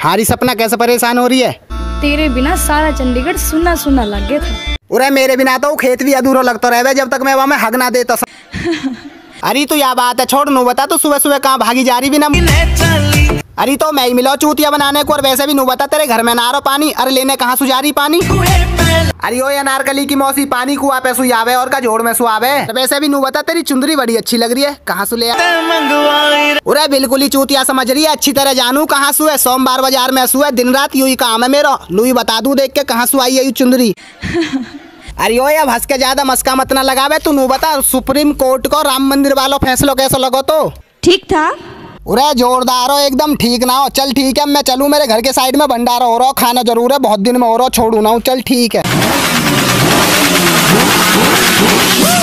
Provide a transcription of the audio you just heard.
हारी सपना कैसे परेशान हो रही है? तेरे बिना सारा चंडीगढ़ सुना सुना लग गया था। अरे मेरे बिना तो खेत भी अधूरा लगता रहे जब तक मैं वहाँ में हग ना देता। अरे तो या बात है, छोड़ नू बता तू सुबह सुबह कहाँ भागी जा रही बिना? अरे तो मैं ही मिला चूतिया बनाने को, और वैसे भी नू बता तेरे घर में ना आ रहा पानी, अरे लेने कहाँ सुजारी पानी? अरे ओ अनारकली की मौसी पानी कुआ पे सुयावे और का जोड़ में सुआवे। तो वैसे भी नू बता तेरी चुंदरी बड़ी अच्छी लग रही है, कहाँ सु ले? अरे बिल्कुल ही चूतिया समझ रही है, अच्छी तरह जानू कहाँ सु है। सोमवार बाजार में सु है, दिन रात यू ही काम है मेरा। लू ही बता दू देख के कहाँ सु आई है यू चुंदरी। अरे ओ अब हंस के ज्यादा मस्का मत ना लगावे। तू नू बता सुप्रीम कोर्ट को राम मंदिर वालों फैसलो कैसा लगो? तो ठीक था। अरे जोरदार हो एकदम, ठीक ना हो? चल ठीक है मैं चलूँ, मेरे घर के साइड में भंडारा हो रहा, खाना जरूर है, बहुत दिन में हो रहा, छोड़ू ना हूँ। चल ठीक है।